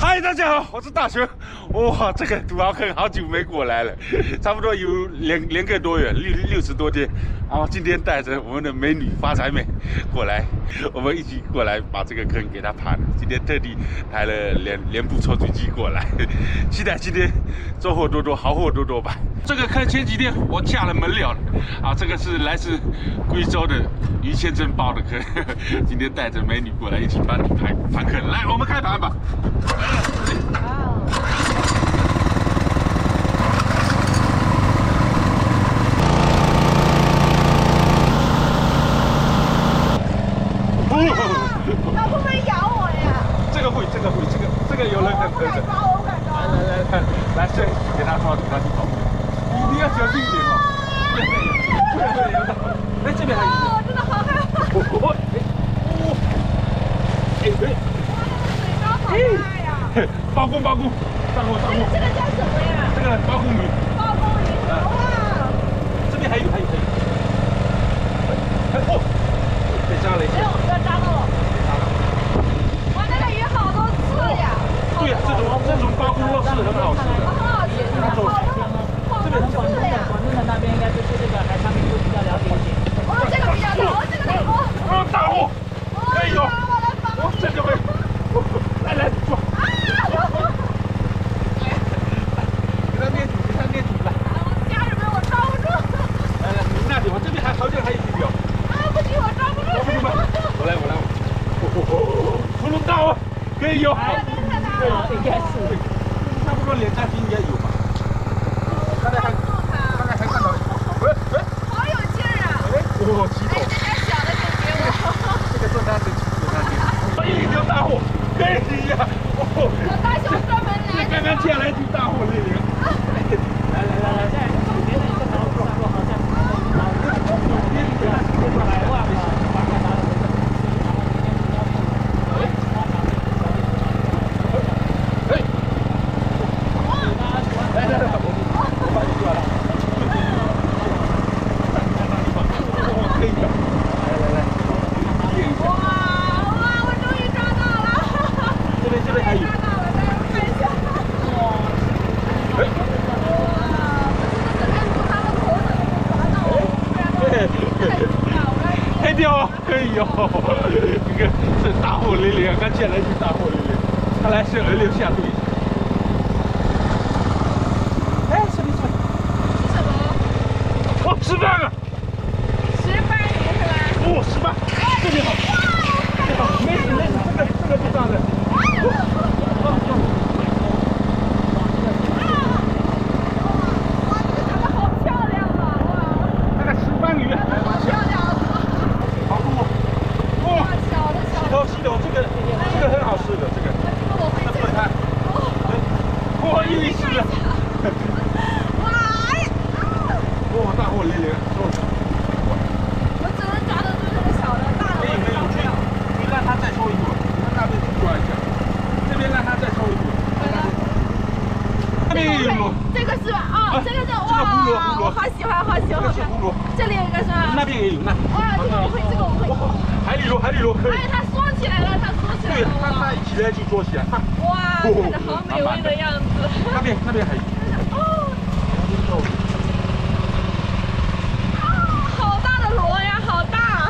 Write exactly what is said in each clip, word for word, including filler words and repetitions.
嗨，大家好，我是大雄。哇，这个土豪坑好久没过来了，差不多有两两个多月，六六十多天。然后今天带着我们的美女发财妹过来，我们一起过来把这个坑给她盘了。今天特地抬了两两部抽水机过来，期待今天收获多多，好货多多吧。这个坑前几天我下了门了啊，这个是来自贵州的于先生包的坑，今天带着美女过来一起帮你盘盘坑。来，我们开盘吧。 它会不会咬我呀？ 这个会，这个会，这个这个有人很真的。 我不敢抓， 来来来，来，这给他抓住，他去跑。你一定要小心一点哦。对对对，有的。哎，这边还有。 我真的好害怕。 哦，哎，哎， 水缸好大呀！ 包公，包公，上货上货。 这个叫什么呀？ 这个包公鱼。 包公鱼。哇！ 这边还有，还有，还有。哎哦，被扎了一下。 扎到了！哇，那个鱼好多刺呀！ 对呀，这种这种包公肉是很好吃的， 很好吃，好多好多刺呀！ 广东的那边应该就是这个海产品会比较了解一点。 哦，这个比较大，哦，这个大哦！ 哦，大货，可以有，我这个会，来来抓！啊！给他捏住，给他捏住来！ 我家人们我抓不住。 来来，你那里，我这边还好像还有一条。 啊，不行，我抓不住。 抓不住吗？我来，我来。 葫芦大哦，可以有， 对， 应该是， 差不多两三斤应该有吧。刚才还，刚才还看到，哎哎， 好有劲儿啊！ 哎，哦，齐头， 这点小的可以给我。 这个做他的，做他的，一条大货，可以呀，哦， 大雄专门来， 刚刚下来就大货那里， 来来来来，再别人这条路好像，百万吧。 黑雕可以有，这个是大货连连，刚进来就大货连连，看来是轮流下队。哎，什么什么？ 是什么？ 哦，石斑啊！ 石斑鱼是吧？ 哦，石斑，这边好，这边好，没事没事，这个这个不脏的。 这个是吧？哦，这个是哇，我好喜欢，好喜欢。这里有一个是吧？ 那边也有，那。 哇，这个我会，这个我会。 海里螺，海里螺可以。 哎，它缩起来了，它缩起来了。 对，它它一起来就缩起来。 哇，看着好美味的样子。 那边那边还有。 哦。啊，好大的螺呀，好大。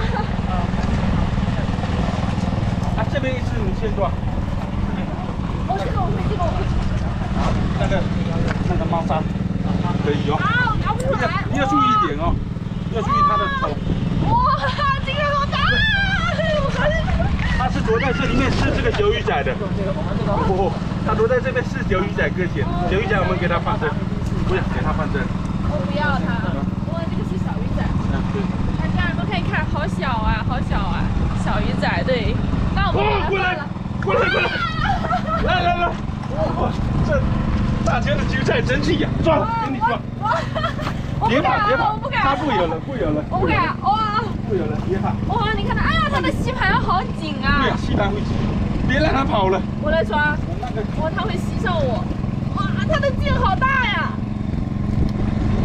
啊，这边一只你先抓。 哦，这个我会，这个我会。 那个那个猫砂可以哦，你要注意一点哦，要注意它的头。 哇，这个好大！ 它是躲在这里面吃这个九鱼仔的。哦，它躲在这边吃九鱼仔搁浅，九鱼仔我们给它放针，不要给它放针。 我不要它。哇，这个是小鱼仔。 嗯，对。 大家人们可以看，好小啊，好小啊，小鱼仔对。那我们过来，过来，过来，来来来，哇，这。 大家的韭菜真气呀！抓，给你抓！别怕，别怕， 我不敢， 它不有了，不有了， 我不敢，哇！ 不有了，别怕！ 哇，你看它，哎呀，它的吸盘好紧啊！ 对呀，吸盘会紧，别让它跑了。 我来抓，哇，它会吸上我！哇，它的劲好大呀！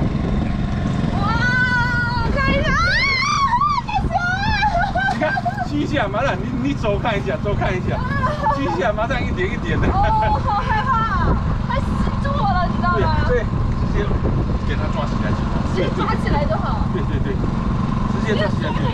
哇，看一下啊，大熊！ 你看，吸继续下，马上你你走看一下，走看一下，继续下，马上一点一点的。 哦，好害怕，它吸住我了，你知道吗？ 对，直接给它抓起来就好。 直接抓起来就好。 对对对，直接抓起来就好。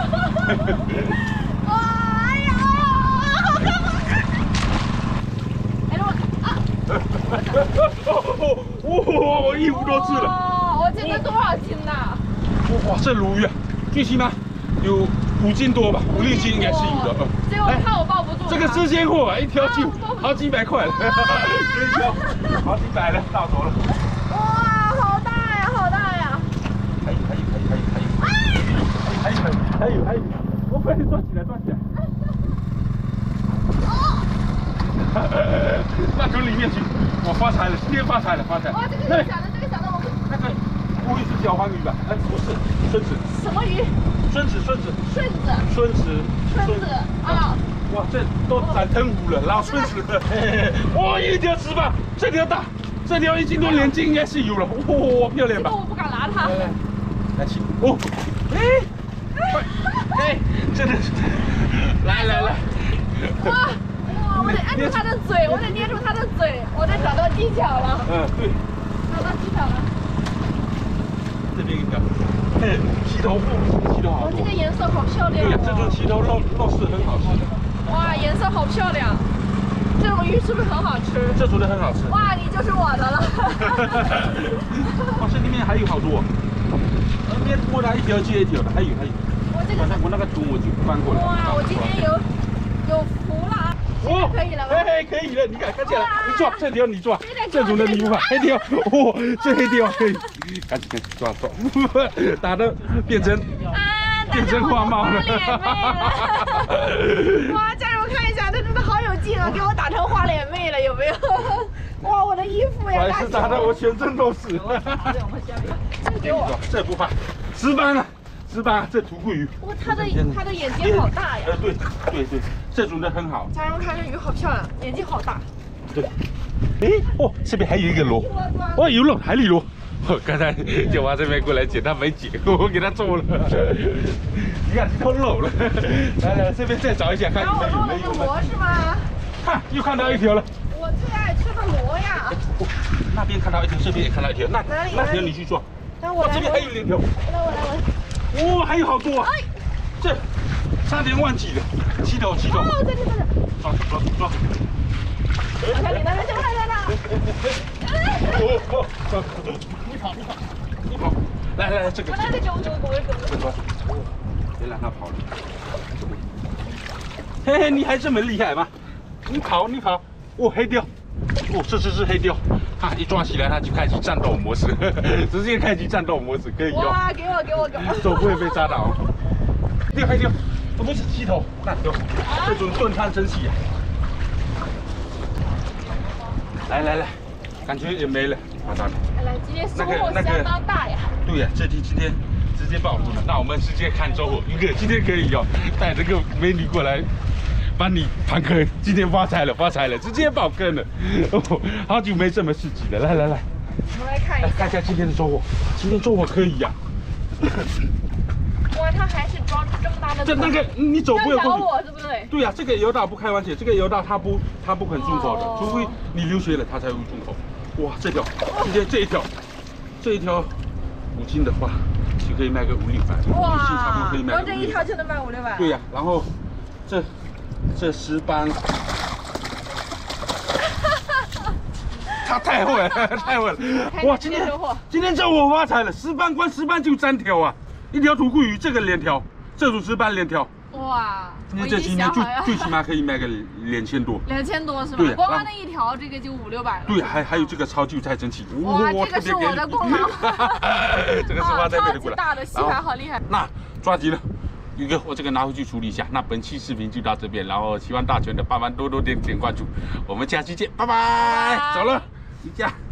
哇，哎呀，好看好看！哎，让我看啊！ 哦哦哦！我一无多次了。 哦，我这个多少斤呐？ 哇，这鲈鱼啊，最起码有五斤多吧，五六斤应该是有的。 结果我看我抱不住。 这个是鲜货，一条就好几百块了，一条好几百了，到手了。 哇，好大呀，好大呀！ 还有还有还有还有还有还有还有还有，我快点抓起来抓起来。那从里面去，我发财了，今天发财了发财。 哇，这个是假的，这个假的，我那个不会是小黄鱼吧？哎，不是，孙子。 什么鱼？ 孙子孙子。 顺子。 孙子。 顺子啊！ 哇，这都长藤壶了，老孙子了。哇，一条石斑，这条大，这条一斤多两斤应该是有了。哇，漂亮吧？ 这个我不敢拿它。 来来，来起。哦，哎，哎，真的是，来来来。 哇哇！我得按住它的嘴，我得捏住它的嘴，我得找到技巧了。 嗯，对。 找到技巧了。 这边一条，七头，七头好多。 这个颜色好漂亮。 对呀，这种七头肉肉是很好吃的。 哇，颜色好漂亮。这种鱼是不是很好吃？ 这煮的很好吃。 哇，你就是我的了。 哇，这里面还有好多。那边过来一条接一条的，还有还有。 我这个我那个图我就翻过来。 哇，我今天有有福了啊！哦，可以了吧？ 哎，可以了，你看，看起来，你抓这条，你抓，这种的你不怕，黑条，哦，这黑条可以，赶紧赶紧抓抓，打的变成变成花猫了。 哇，家人们看一下，这真的好有劲啊！给我打成花脸妹了，有没有？哇，我的衣服呀！ 还是打的我全身都是。 这个给我， 这不怕，石斑啊，石斑，这土库鱼。 哇，它的它的眼睛好大呀！ 呃，对对对，这种的很好。 家人们看这鱼好漂亮，眼睛好大。 对。哎哦，这边还有一个螺，哦，有螺，海里螺。我刚才就往这边过来捡，他没捡，我给他做了。你看都漏了。来来，这边再找一下，看有没有。 然后我弄了个螺是吗？ 看，又看到一条了。 我最爱吃的螺呀。 那边看到一条，这边也看到一条，那那条你去抓。 那我来。 这边还有两条。 来我来哇， 我。 还有好多啊！这差点忘记了，七头七头。 哦，在这在这。 抓住抓住抓住！ 我看你那边就看到了。 哦哦，抓住！你跑你跑你跑！来来来，这个。 我来这个我这个我这个。 抓住！别让它跑了。嘿嘿，你还这么厉害吗？你跑你跑！哦，黑雕！哦，这只是黑雕，啊，一抓起来它就开启战斗模式，直接开启战斗模式，可以用。 哇，给我给我给我！ 手不会被扎到。丢黑雕，不是七头，那丢，这种炖汤真细啊！来来来，感觉也没了，马上。 来，今天收获相当大呀。 对呀，这题今天直接暴露了，那我们直接看收获。一个今天可以哦，带这个美女过来。帮你盘坑，今天发财了，发财了，直接爆坑了！哦，好久没这么刺激了，来来来， 我们来看一下， 看一下今天的收获。今天收获可以呀、啊。 哇，它还是抓住这么大的。 这那个你走不了过去。 我对不对？ 对呀、啊，这个游道不开玩笑，这个游道它不它不肯出口的，哦、除非你流血了它才会出口。哇，这条，今天这一条，这一条五斤的话就可以卖个五六百， 哇， 五斤差不多可以卖个五六百。 光这一条就能卖五六百。 对呀、啊，然后这。这石斑，他太会了，太会了！哇，今天今天这我发财了，石斑光石斑就三条啊，一条土库鱼，这个两条，这种石斑两条。 哇， 今天这今天最最起码可以卖个两千多。 两千多是吧？ 对， 光光那一条这个就五六百了。 对，还还有这个超韭菜蒸汽， 哇，这个是我的功劳。 这个是发财妹的功劳。 大的，戏还好厉害。 那抓紧了。宇哥，我这个拿回去处理一下。那本期视频就到这边，然后希望大全的帮忙多多点点关注，我们下期见，拜拜，走了，回家。